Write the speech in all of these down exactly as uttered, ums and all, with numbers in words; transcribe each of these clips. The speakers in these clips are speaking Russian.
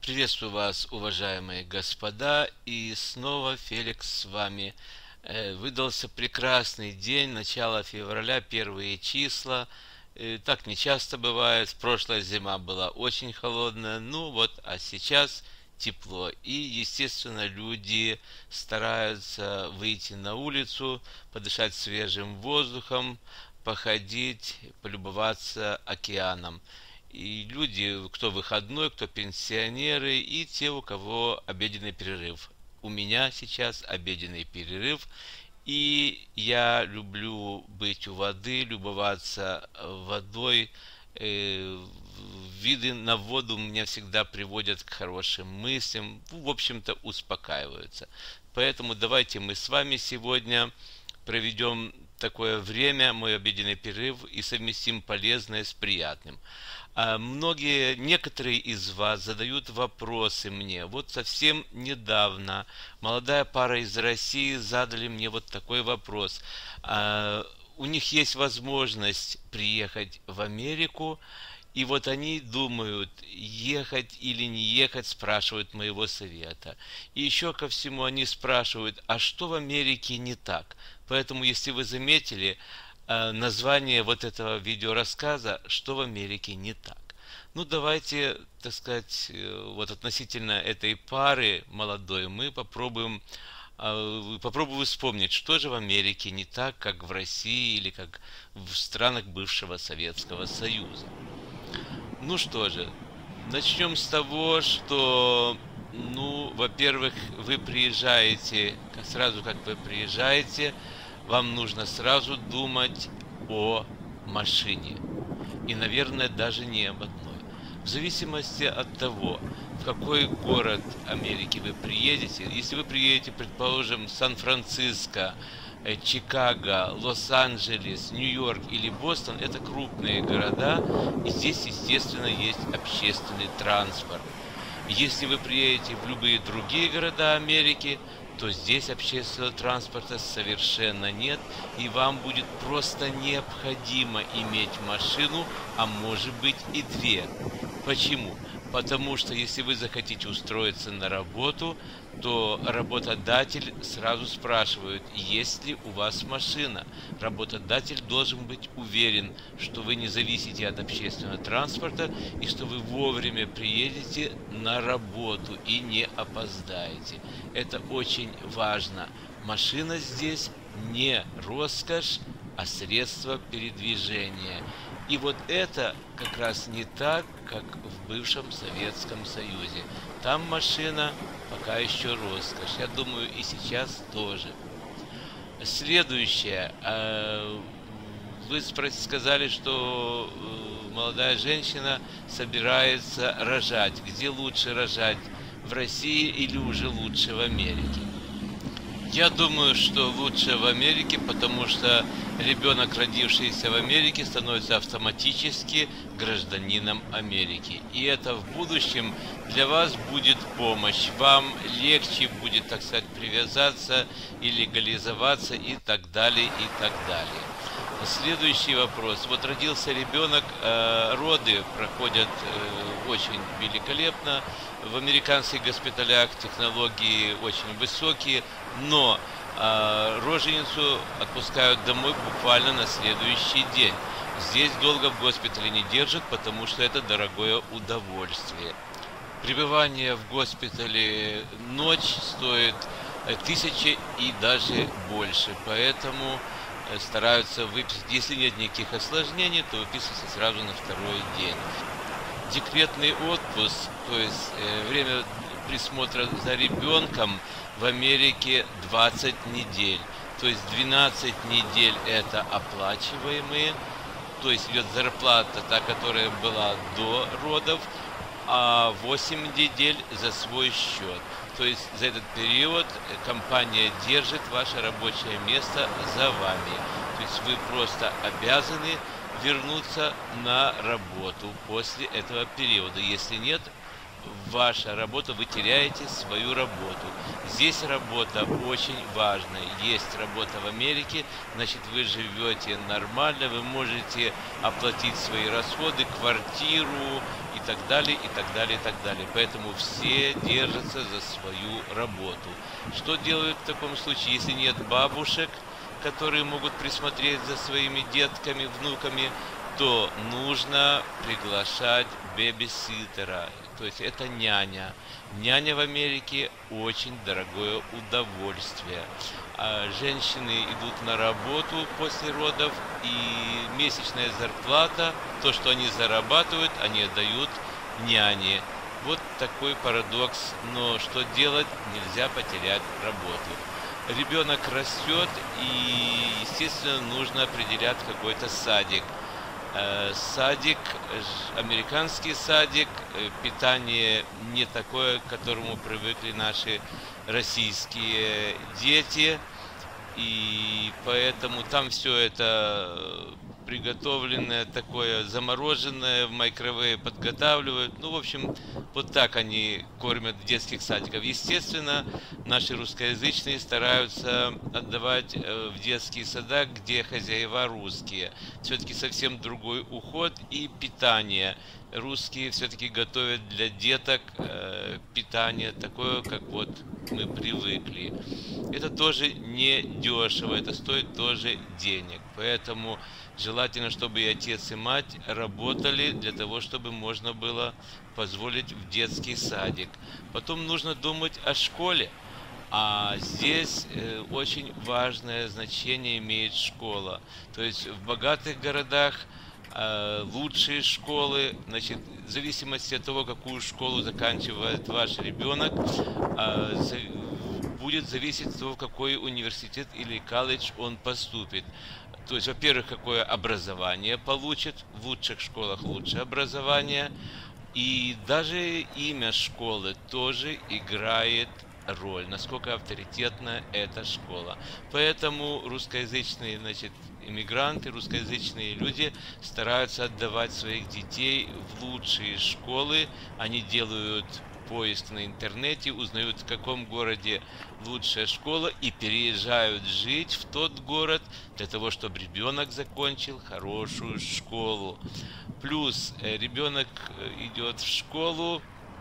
Приветствую вас, уважаемые господа, и снова Феликс с вами. Э, Выдался прекрасный день, начало февраля, первые числа. Э, Так не часто бывает. Прошлая зима была очень холодная, ну вот, а сейчас тепло. И, естественно, люди стараются выйти на улицу, подышать свежим воздухом, походить, полюбоваться океаном. И люди, кто выходной, кто пенсионеры, и те, у кого обеденный перерыв. У меня сейчас обеденный перерыв, и я люблю быть у воды, любоваться водой. Э, Виды на воду меня всегда приводят к хорошим мыслям, в общем-то успокаиваются. Поэтому давайте мы с вами сегодня проведем такое время, мой обеденный перерыв, и совместим полезное с приятным. А многие, некоторые из вас задают вопросы мне. Вот совсем недавно молодая пара из России задали мне вот такой вопрос. А, у них есть возможность приехать в Америку, и вот они думают, ехать или не ехать, спрашивают моего совета. И еще ко всему они спрашивают, а что в Америке не так? Поэтому, если вы заметили, э, название вот этого видеорассказа «Что в Америке не так?». Ну, давайте, так сказать, э, вот относительно этой пары молодой мы попробуем, э, попробую вспомнить, что же в Америке не так, как в России или как в странах бывшего Советского Союза. Ну что же, начнем с того, что, ну, во-первых, вы приезжаете, как- сразу как вы приезжаете, вам нужно сразу думать о машине. И, наверное, даже не об одной. В зависимости от того, в какой город Америки вы приедете. Если вы приедете, предположим, в Сан-Франциско, э, Чикаго, Лос-Анджелес, Нью-Йорк или Бостон, это крупные города, и здесь, естественно, есть общественный транспорт. Если вы приедете в любые другие города Америки, то здесь общественного транспорта совершенно нет, и вам будет просто необходимо иметь машину, а может быть и две. Почему? Потому что если вы захотите устроиться на работу, то работодатель сразу спрашивает, есть ли у вас машина. Работодатель должен быть уверен, что вы не зависите от общественного транспорта и что вы вовремя приедете на работу и не опоздаете. Это очень важно. Машина здесь не роскошь, а средство передвижения. И вот это как раз не так, как в бывшем Советском Союзе. Там машина пока еще роскошь. Я думаю, и сейчас тоже. Следующее. э, Вы спро- сказали, что э, молодая женщина собирается рожать. Где лучше рожать? В России или уже лучше в Америке? Я думаю, что лучше в Америке, потому что ребенок, родившийся в Америке, становится автоматически гражданином Америки. И это в будущем для вас будет помощь. Вам легче будет, так сказать, привязаться и легализоваться и так далее, и так далее. Следующий вопрос. Вот родился ребенок, э, роды проходят э, очень великолепно. В американских госпиталях технологии очень высокие, но э, роженицу отпускают домой буквально на следующий день. Здесь долго в госпитале не держат, потому что это дорогое удовольствие. Пребывание в госпитале ночь стоит э, тысячи и даже больше, поэтому э, стараются выписать, если нет никаких осложнений, то выписываться сразу на второй день. Декретный отпуск, то есть э, время присмотра за ребенком в Америке двадцать недель. То есть двенадцать недель это оплачиваемые, то есть идет зарплата, та, которая была до родов, а восемь недель за свой счет. То есть за этот период компания держит ваше рабочее место за вами. То есть вы просто обязаны вернуться на работу после этого периода. Если нет, ваша работа, вы теряете свою работу. Здесь работа очень важна. Есть работа в Америке, значит, вы живете нормально, вы можете оплатить свои расходы, квартиру и так далее, и так далее, и так далее. Поэтому все держатся за свою работу. Что делают в таком случае, если нет бабушек, которые могут присмотреть за своими детками, внуками, то нужно приглашать бэбиситера, то есть это няня. Няня в Америке очень дорогое удовольствие. А женщины идут на работу после родов, и месячная зарплата, то, что они зарабатывают, они отдают няне. Вот такой парадокс, но что делать, нельзя потерять работу. Ребенок растет, и, естественно, нужно определять какой-то садик. Садик, американский садик, питание не такое, к которому привыкли наши российские дети, и поэтому там все это приготовленное, такое замороженное, в микровейве подготавливают. Ну, в общем, вот так они кормят в детских садиках. Естественно, наши русскоязычные стараются отдавать в детские сада, где хозяева русские. Все-таки совсем другой уход и питание. Русские все-таки готовят для деток э, питание такое, как вот мы привыкли. Это тоже не дешево, это стоит тоже денег. Поэтому желательно, чтобы и отец, и мать работали для того, чтобы можно было позволить в детский садик. Потом нужно думать о школе. А здесь э, очень важное значение имеет школа. То есть в богатых городах э, лучшие школы, значит, в зависимости от того, какую школу заканчивает ваш ребенок, э, за, будет зависеть от того, в какой университет или колледж он поступит. То есть, во-первых, какое образование получит, в лучших школах лучшее образование, и даже имя школы тоже играет роль, насколько авторитетна эта школа. Поэтому русскоязычные, значит, иммигранты, русскоязычные люди стараются отдавать своих детей в лучшие школы. Они делают поиск на интернете, узнают, в каком городе лучшая школа, и переезжают жить в тот город для того, чтобы ребенок закончил хорошую школу. Плюс ребенок идет в школу,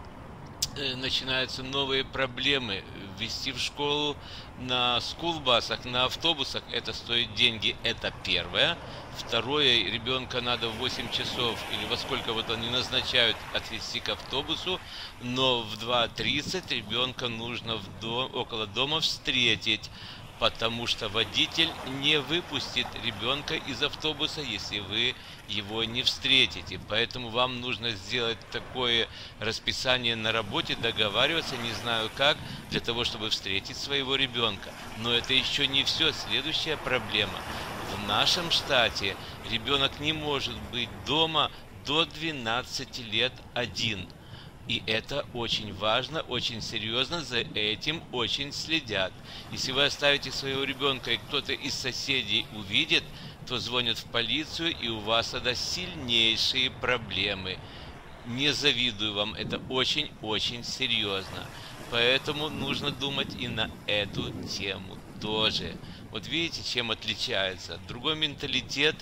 начинаются новые проблемы. Ввести в школу на скулбасах, на автобусах, это стоит деньги, это первое. Второе, ребенка надо в восемь часов или во сколько вот они назначают отвезти к автобусу, но в два тридцать ребенка нужно в дом, около дома встретить, потому что водитель не выпустит ребенка из автобуса, если вы его не встретите. Поэтому вам нужно сделать такое расписание на работе, договариваться, не знаю как, для того, чтобы встретить своего ребенка. Но это еще не все. Следующая проблема. В нашем штате ребенок не может быть дома до двенадцати лет один. И это очень важно, очень серьезно, за этим очень следят. Если вы оставите своего ребенка, и кто-то из соседей увидит, то звонят в полицию, и у вас тогда сильнейшие проблемы. Не завидую вам, это очень-очень серьезно. Поэтому нужно думать и на эту тему тоже. Вот видите, чем отличается. Другой менталитет,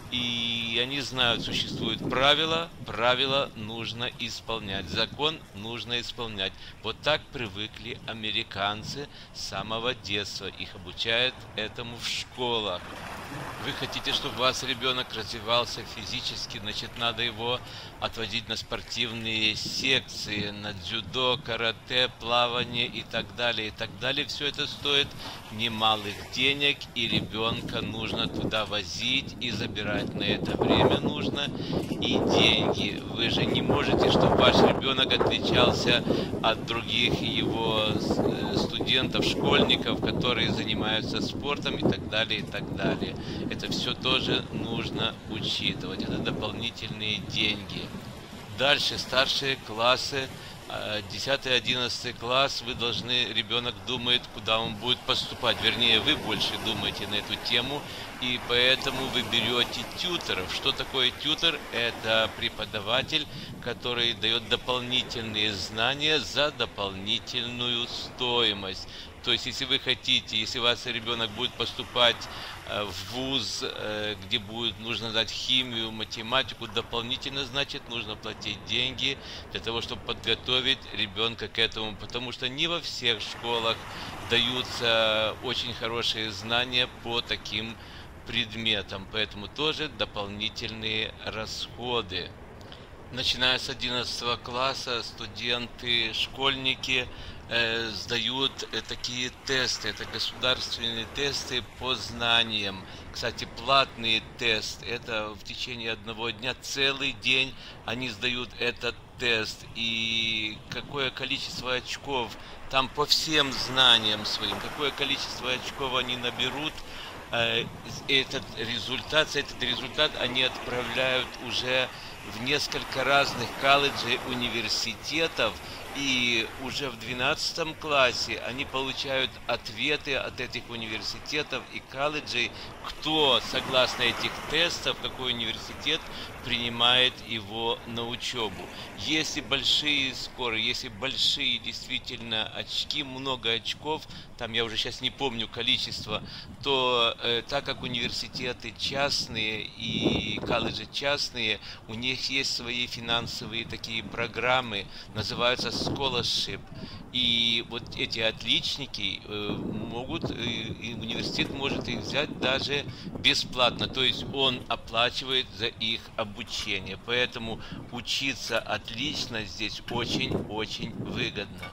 и они знают, существуют правила, правила нужно исполнять, закон нужно исполнять. Вот так привыкли американцы с самого детства, их обучают этому в школах. Вы хотите, чтобы у вас ребенок развивался физически, значит, надо его отводить на спортивные секции, на дзюдо, карате, плавание и так далее, и так далее. Все это стоит немалых денег, и ребенка нужно туда возить и забирать. На это время нужно и деньги. Вы же не можете, чтобы ваш ребенок отличался от других его студентов, школьников, которые занимаются спортом и так далее, и так далее. Это все тоже нужно учитывать. Это дополнительные деньги. Дальше старшие классы, десятый-одиннадцатый класс, вы должны, ребенок думает, куда он будет поступать. Вернее, вы больше думаете на эту тему, и поэтому вы берете тьюторов. Что такое тьютор? Это преподаватель, который дает дополнительные знания за дополнительную стоимость. То есть, если вы хотите, если у вас ребенок будет поступать в вуз, где будет нужно знать химию, математику, дополнительно, значит, нужно платить деньги для того, чтобы подготовить ребенка к этому, потому что не во всех школах даются очень хорошие знания по таким предметам, поэтому тоже дополнительные расходы. Начиная с одиннадцатого класса студенты, школьники э, сдают э, такие тесты. Это государственные тесты по знаниям. Кстати, платный тест. Это в течение одного дня, целый день они сдают этот тест. И какое количество очков там по всем знаниям своим, какое количество очков они наберут, э, этот результат, этот результат они отправляют уже в несколько разных колледжей, университетов, и уже в двенадцатом классе они получают ответы от этих университетов и колледжей, кто, согласно этих тестов, какой университет принимает его на учебу. Если большие скоры, если большие действительно очки, много очков, там я уже сейчас не помню количество, то э, так как университеты частные и колледжи частные, у них есть свои финансовые такие программы, называются scholarship. И вот эти отличники э, могут, э, и университет может их взять даже бесплатно, то есть он оплачивает за их обучение. Поэтому учиться отлично здесь очень-очень выгодно.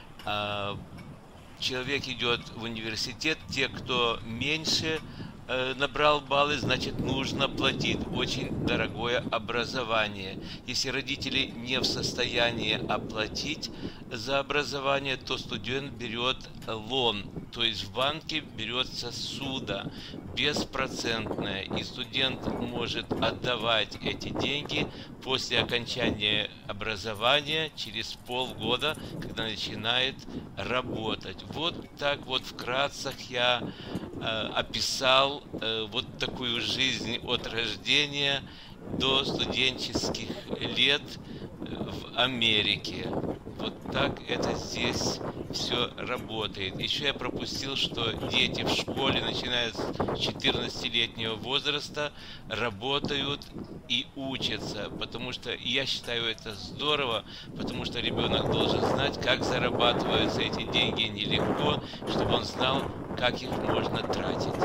А, человек идет в университет, те, кто меньше э, набрал баллы, значит, нужно платить очень дорогое образование. Если родители не в состоянии оплатить за образование, то студент берет лон, то есть в банке берется ссуда беспроцентная, и студент может отдавать эти деньги после окончания образования через полгода, когда начинает работать. Вот так вот вкратце я э, описал э, вот такую жизнь от рождения до студенческих лет в Америке. Вот так это здесь все работает. Еще я пропустил, что дети в школе, начиная с четырнадцатилетнего возраста, работают и учатся, потому что я считаю это здорово, потому что ребенок должен знать, как зарабатываются эти деньги нелегко, чтобы он знал, как их можно тратить.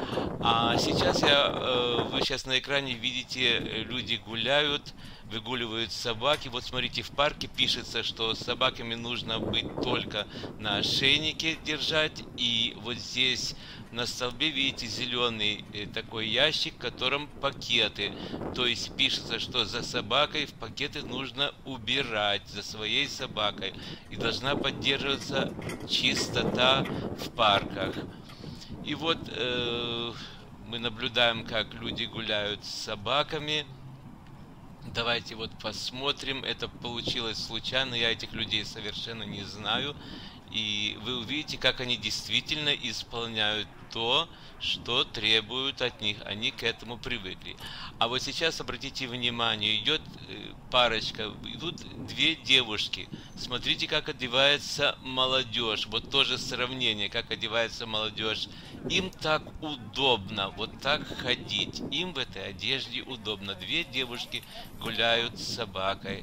А сейчас я, вы сейчас на экране видите, люди гуляют, выгуливают собаки. Вот смотрите, в парке пишется, что с собаками нужно быть только на ошейнике держать. И вот здесь на столбе видите зеленый такой ящик, в котором пакеты. То есть пишется, что за собакой в пакеты нужно убирать, за своей собакой. И должна поддерживаться чистота в парках. И вот э, мы наблюдаем, как люди гуляют с собаками. Давайте вот посмотрим. Это получилось случайно. Я этих людей совершенно не знаю. И вы увидите, как они действительно исполняют то, что требуют от них. Они к этому привыкли. А вот сейчас обратите внимание, идет парочка, идут две девушки. Смотрите, как одевается молодежь. Вот тоже сравнение, как одевается молодежь. Им так удобно вот так ходить. Им в этой одежде удобно. Две девушки гуляют с собакой.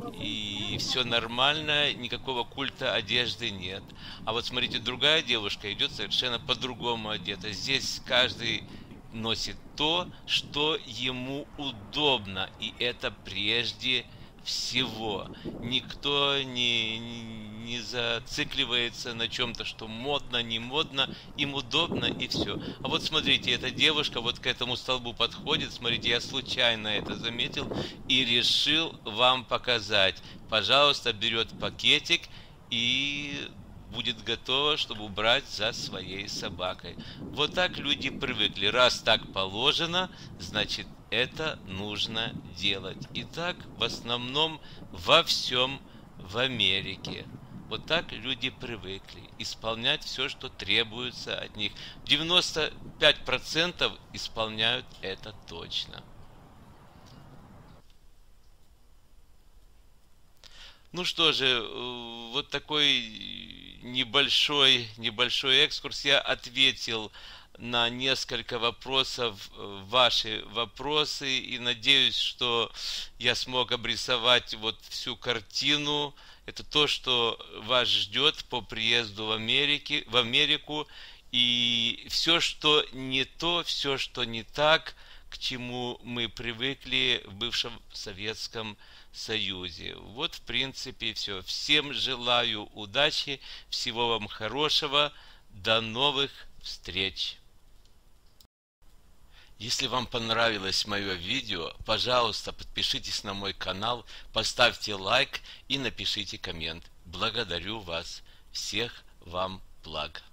И все нормально, никакого культа одежды нет. А вот смотрите, другая девушка идет совершенно по-другому одета. Здесь каждый носит то, что ему удобно. И это прежде всего. Никто не, не зацикливается на чем-то, что модно, не модно. Им удобно и все. А вот смотрите, эта девушка вот к этому столбу подходит. Смотрите, я случайно это заметил и решил вам показать. Пожалуйста, берет пакетик и будет готова, чтобы убрать за своей собакой. Вот так люди привыкли. Раз так положено, значит, это нужно делать. И так в основном во всем в Америке. Вот так люди привыкли исполнять все, что требуется от них. девяносто пять процентов исполняют это точно. Ну что же, вот такой небольшой, небольшой экскурс. Я ответил на несколько вопросов, ваши вопросы, и надеюсь, что я смог обрисовать вот всю картину. Это то, что вас ждет по приезду в Америке, в Америку, и все, что не то, все, что не так, к чему мы привыкли в бывшем Советском Союзе. Вот, в принципе, все. Всем желаю удачи, всего вам хорошего, до новых встреч! Если вам понравилось мое видео, пожалуйста, подпишитесь на мой канал, поставьте лайк и напишите коммент. Благодарю вас. Всех вам благ.